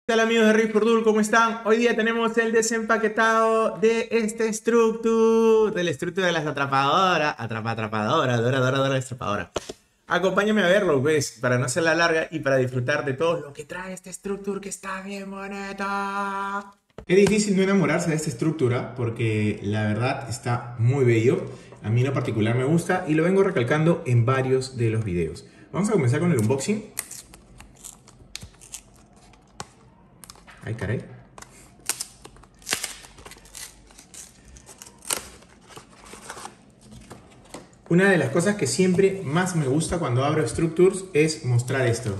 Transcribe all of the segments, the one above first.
¿Qué tal amigos de Riff Dul? ¿Cómo están? Hoy día tenemos el desempaquetado de este Structure, del Structure de las atrapadoras, atrapadora, dora, atrapadora. Acompáñame a verlo, pues, para no hacerla larga y para disfrutar de todo lo que trae este Structure que está bien bonito. Es difícil no enamorarse de esta estructura porque la verdad está muy bello. A mí en lo particular me gusta y lo vengo recalcando en varios de los videos. Vamos a comenzar con el unboxing. Ay, caray. Una de las cosas que siempre más me gusta cuando abro Structures es mostrar esto.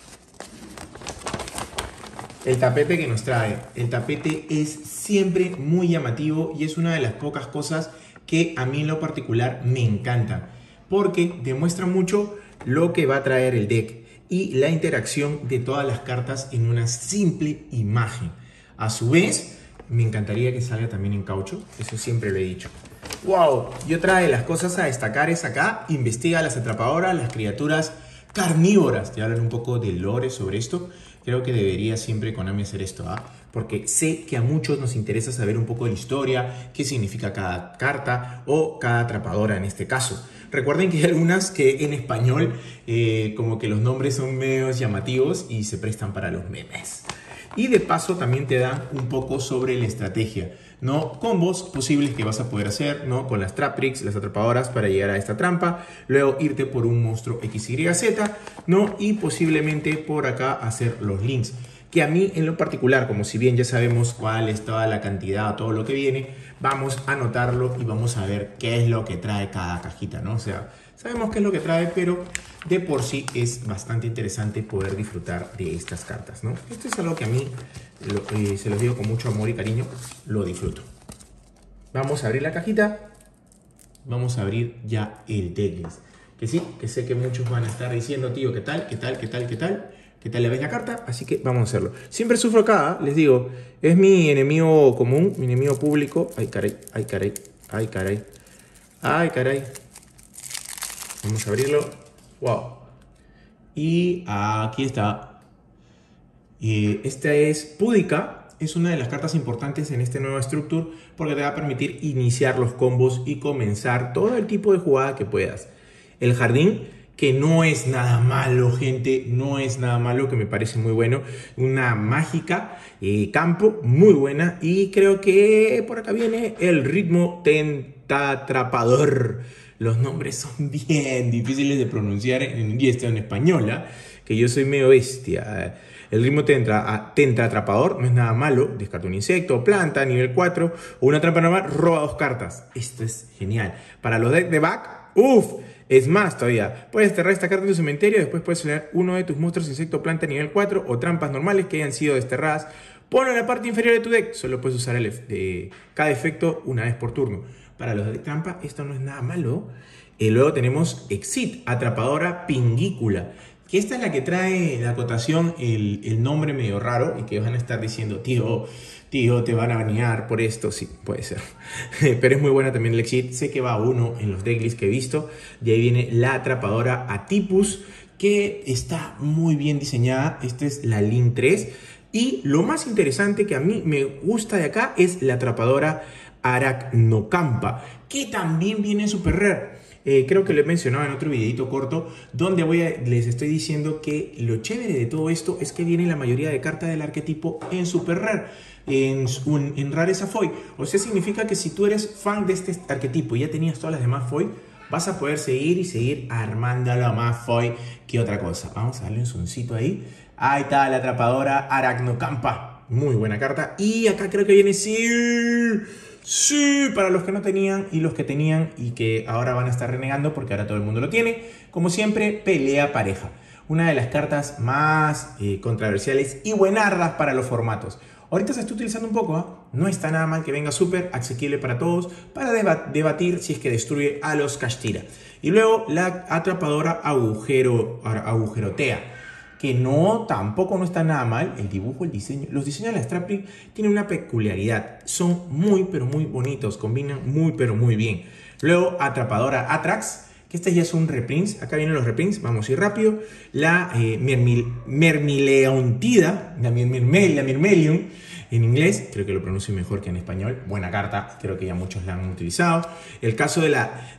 El tapete que nos trae. El tapete es siempre muy llamativo y es una de las pocas cosas que a mí en lo particular me encanta. Porque demuestra mucho lo que va a traer el deck y la interacción de todas las cartas en una simple imagen. A su vez, me encantaría que salga también en caucho. Eso siempre lo he dicho. ¡Wow! Y otra de las cosas a destacar es acá, investiga las atrapadoras, las criaturas carnívoras. Te hablan un poco de lore sobre esto. Creo que debería siempre Konami hacer esto, ¿ah? Porque sé que a muchos nos interesa saber un poco de la historia, qué significa cada carta o cada atrapadora en este caso. Recuerden que hay algunas que en español como que los nombres son medio llamativos y se prestan para los memes. Y de paso también te dan un poco sobre la estrategia, ¿no? Combos posibles que vas a poder hacer, ¿no? Con las Trap Tricks, las atrapadoras para llegar a esta trampa, luego irte por un monstruo XYZ, ¿no? Y posiblemente por acá hacer los links. Que a mí en lo particular, como si bien ya sabemos cuál es toda la cantidad, todo lo que viene, vamos a anotarlo y vamos a ver qué es lo que trae cada cajita, ¿no? O sea, sabemos qué es lo que trae, pero de por sí es bastante interesante poder disfrutar de estas cartas, ¿no? Esto es algo que a mí, se los digo con mucho amor y cariño, lo disfruto. Vamos a abrir la cajita. Vamos a abrir ya el decklist. Que sí, que sé que muchos van a estar diciendo, tío, ¿qué tal? ¿Qué tal? ¿Qué tal? ¿Qué tal? ¿Qué tal le ves la carta? Así que vamos a hacerlo. Siempre sufro acá, les digo. Es mi enemigo común, mi enemigo público. Ay, caray, ay, caray, ay, caray. Ay, caray. Vamos a abrirlo. Wow. Y aquí está. Esta es Púdica. Es una de las cartas importantes en este nuevo Structure porque te va a permitir iniciar los combos y comenzar todo el tipo de jugada que puedas. El jardín, que no es nada malo, gente, no es nada malo, que me parece muy bueno. Una mágica campo muy buena y creo que por acá viene el ritmo tentatrapador. Los nombres son bien difíciles de pronunciar y esto en español, ¿eh? Que yo soy medio bestia. El ritmo tenta atrapador no es nada malo. Descarta un insecto, planta, nivel 4 o una trampa normal, roba 2 cartas. Esto es genial. Para los decks de back, uff, es más todavía. Puedes desterrar esta carta en tu cementerio, después puedes seleccionar uno de tus monstruos, insecto, planta, nivel 4 o trampas normales que hayan sido desterradas. Ponlo en la parte inferior de tu deck. Solo puedes usar cada efecto una vez por turno. Para los de trampa, esto no es nada malo. Luego tenemos Exit, atrapadora pingícula. Que esta es la que trae la acotación, el nombre medio raro y que van a estar diciendo, tío, te van a banear por esto. Sí, puede ser. Pero es muy buena también el Exit. Sé que va uno en los decklists que he visto. De ahí viene la atrapadora Atipus, que está muy bien diseñada. Esta es la Link 3. Y lo más interesante que a mí me gusta de acá es la atrapadora Arachnocampa, que también viene super rare. Creo que lo he mencionado en otro videito corto donde les estoy diciendo que lo chévere de todo esto es que viene la mayoría de cartas del arquetipo en super rare, en rareza foil. O sea, significa que si tú eres fan de este arquetipo y ya tenías todas las demás foil, vas a poder seguir armándolo a más foil que otra cosa. Vamos a darle un zoncito ahí. Ahí está la atrapadora Arachnocampa. Muy buena carta. Y acá creo que viene Sí, para los que no tenían y los que tenían y que ahora van a estar renegando porque ahora todo el mundo lo tiene. Como siempre, pelea pareja. Una de las cartas más controversiales y buenardas para los formatos. Ahorita se está utilizando un poco, ¿eh? No está nada mal que venga súper asequible para todos para debatir si es que destruye a los Kashtira. Y luego la atrapadora agujerotea. Que tampoco no está nada mal. El dibujo, el diseño, los diseños de las Trap Tricks tienen una peculiaridad. Son muy, pero muy bonitos. Combinan muy, pero muy bien. Luego, atrapadora Atrax, que este ya es un reprints. Acá vienen los reprints, vamos a ir rápido. La Mermileontida, la Myrmeleon en inglés, creo que lo pronuncio mejor que en español. Buena carta, creo que ya muchos la han utilizado. El caso de la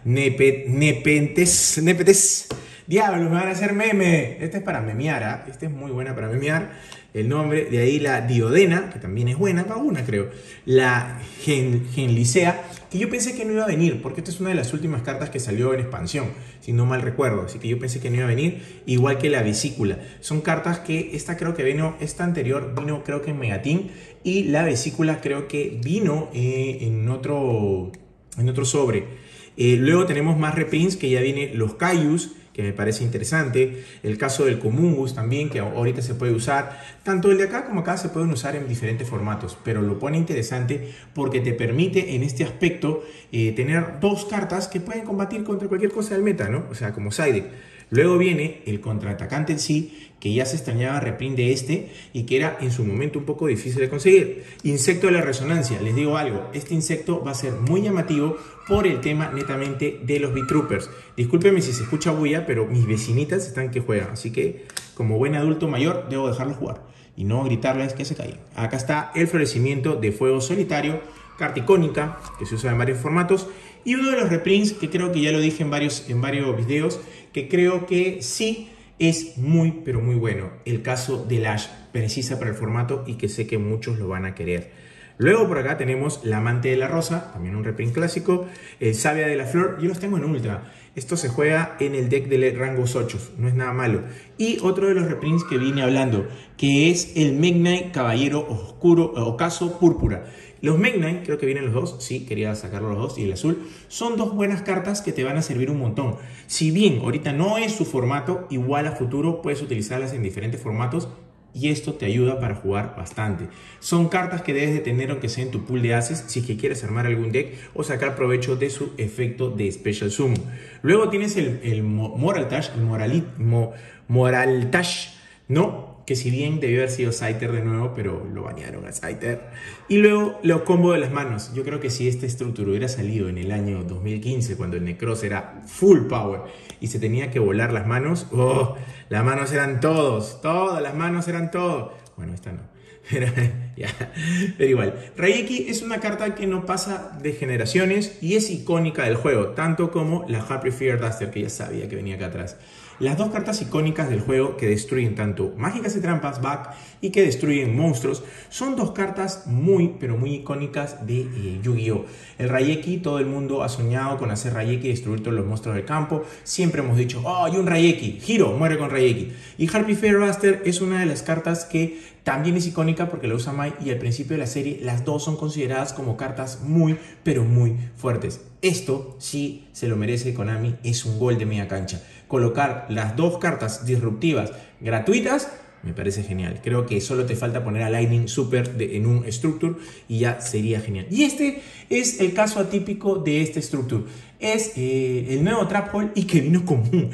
Nepenthes. Diablos, me van a hacer meme. Este es para memear, ¿eh? Este es muy buena para memear. El nombre, de ahí la Diodena, que también es buena, para una creo. La Genlicea, que yo pensé que no iba a venir, porque esta es una de las últimas cartas que salió en expansión, si no mal recuerdo. Así que yo pensé que no iba a venir, igual que la Vesícula. Son cartas que esta creo que vino, esta anterior vino creo que en Megatin, y la Vesícula creo que vino en otro sobre. Luego tenemos más reprints, que ya viene los Cayus, que me parece interesante. El caso del Comungus también, que ahorita se puede usar. Tanto el de acá como acá se pueden usar en diferentes formatos, pero lo pone interesante porque te permite en este aspecto tener dos cartas que pueden combatir contra cualquier cosa del meta, ¿no? O sea, como side deck. Luego viene el contraatacante en sí, que ya se extrañaba reprint de este y que era en su momento un poco difícil de conseguir. Insecto de la resonancia, les digo algo, este insecto va a ser muy llamativo por el tema netamente de los B-Troopers. Discúlpenme si se escucha bulla, pero mis vecinitas están que juegan, así que como buen adulto mayor debo dejarlos jugar y no gritarles que se caigan. Acá está el florecimiento de fuego solitario, carta icónica que se usa en varios formatos, y uno de los reprints que creo que ya lo dije en varios videos, que creo que sí es muy pero muy bueno, el caso de Lash, precisa para el formato y que sé que muchos lo van a querer. Luego por acá tenemos la Amante de la Rosa, también un reprint clásico, el Sabia de la Flor, yo los tengo en ultra. Esto se juega en el deck de rangos 8, no es nada malo. Y otro de los reprints que vine hablando, que es el Mekk-Knight Caballero Oscuro, Ocaso Púrpura. Los Mekk-Knight, creo que vienen los dos, sí, quería sacarlos los dos, y el azul, son dos buenas cartas que te van a servir un montón. Si bien ahorita no es su formato, igual a futuro puedes utilizarlas en diferentes formatos, y esto te ayuda para jugar bastante. Son cartas que debes de tener aunque sea en tu pool de ases si es que quieres armar algún deck o sacar provecho de su efecto de Special Summon. Luego tienes el Moraltash, Moraltash, ¿no? Que si bien debió haber sido Scyther de nuevo, pero lo bañaron a Scyther. Y luego los combos de las manos. Yo creo que si esta estructura hubiera salido en el año 2015, cuando el Necros era full power y se tenía que volar las manos, ¡oh! Las manos eran todas las manos eran todo. Bueno, esta no. Pero igual, Raigeki es una carta que no pasa de generaciones y es icónica del juego, tanto como la Happy Fear Duster, que ya sabía que venía acá atrás. Las dos cartas icónicas del juego que destruyen tanto mágicas y trampas, back, y que destruyen monstruos, son dos cartas muy, pero muy icónicas de Yu-Gi-Oh! El Raigeki, todo el mundo ha soñado con hacer Raigeki y destruir todos los monstruos del campo. Siempre hemos dicho, oh, hay un Raigeki, Hiro muere con Raigeki. Y Harpy Fair Buster es una de las cartas que también es icónica porque la usa Mai, y al principio de la serie las dos son consideradas como cartas muy, pero muy fuertes. Esto sí se lo merece Konami, es un gol de media cancha. Colocar las dos cartas disruptivas gratuitas me parece genial. Creo que solo te falta poner a Lightning Super en un Structure y ya sería genial. Y este es el caso atípico de este Structure. Es el nuevo Trap Hole y que vino común.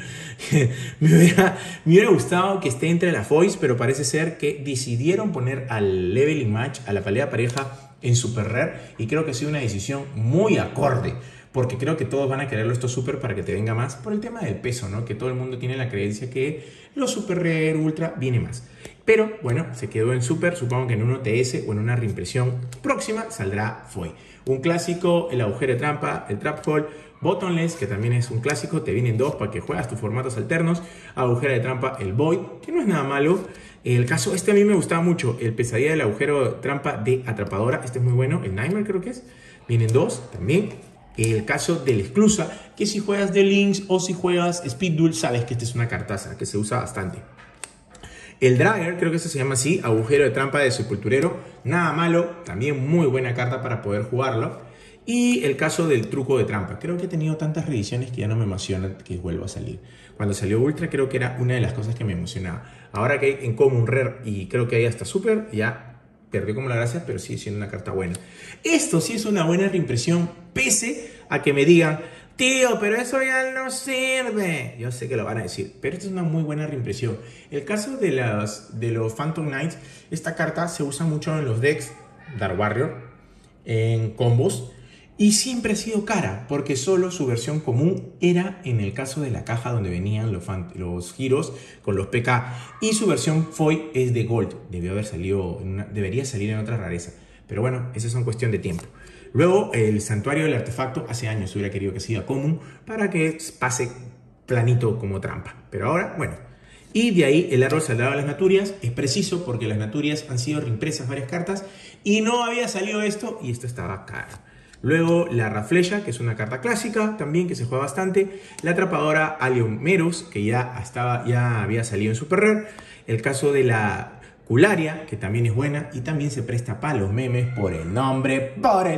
me hubiera gustado que esté entre la Foils, pero parece ser que decidieron poner al Leveling Match, a la pelea pareja, en Super Rare, y creo que ha sido una decisión muy acorde. Porque creo que todos van a quererlo esto super para que te venga más por el tema del peso, ¿no? Que todo el mundo tiene la creencia que los super rare ultra viene más. Pero bueno, se quedó en super, supongo que en un OTS o en una reimpresión próxima saldrá Foil. Un clásico, el agujero de trampa, el Trap Hole, Bottomless, que también es un clásico, te vienen dos para que juegas tus formatos alternos, agujero de trampa, el Void, que no es nada malo. El caso, este a mí me gustaba mucho, el pesadilla del agujero de trampa de atrapadora, este es muy bueno, el Nightmare creo que es, vienen dos también. El caso del Exclusa, que si juegas de Lynx o si juegas Speed Duel, sabes que esta es una cartaza que se usa bastante. El Dragger, creo que este se llama así, agujero de trampa de sepulturero, nada malo, también muy buena carta para poder jugarlo. Y el caso del truco de trampa, creo que he tenido tantas reediciones que ya no me emociona que vuelva a salir. Cuando salió Ultra creo que era una de las cosas que me emocionaba. Ahora que hay en común Rare y creo que hay hasta Super, ya perdió como la gracia, pero sigue siendo una carta buena. Esto sí es una buena reimpresión, pese a que me digan, tío, pero eso ya no sirve. Yo sé que lo van a decir, pero esta es una muy buena reimpresión. El caso de los Phantom Knights, esta carta se usa mucho en los decks Dark Warrior, en combos, Y siempre ha sido cara, porque solo su versión común era en el caso de la caja donde venían los giros con los PK. Y su versión foil es de Gold. Debería salir en otra rareza. Pero bueno, esa es una cuestión de tiempo. Luego, el Santuario del Artefacto, hace años hubiera querido que siga común para que pase planito como trampa. Pero ahora, bueno. Y de ahí el árbol sagrado de las Naturias. Es preciso porque las Naturias han sido reimpresas varias cartas y no había salido esto y esto estaba caro. Luego la Raflecha, que es una carta clásica también que se juega bastante. La atrapadora Allium Meros, que ya había salido en Super Rare. El caso de la Cularia, que también es buena y también se presta para los memes por el nombre.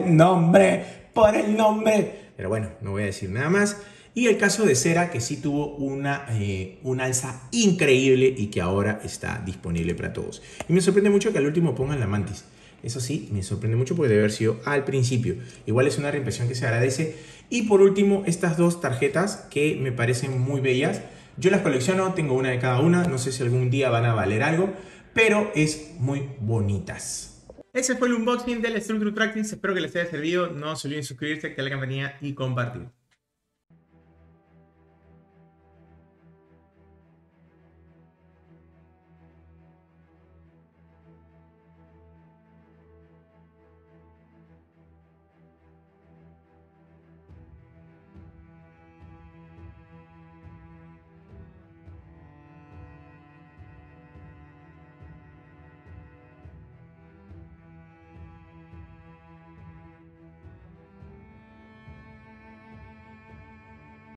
Pero bueno, no voy a decir nada más. Y el caso de Cera, que sí tuvo una alza increíble y que ahora está disponible para todos. Y me sorprende mucho que al último pongan la Mantis. Eso sí, me sorprende mucho porque debe haber sido al principio. Igual es una reimpresión que se agradece. Y por último, estas dos tarjetas que me parecen muy bellas. Yo las colecciono, tengo una de cada una. No sé si algún día van a valer algo, pero es muy bonitas. Ese fue el unboxing del Structure Practice. Espero que les haya servido. No se olviden suscribirse, activar la campanilla y compartir.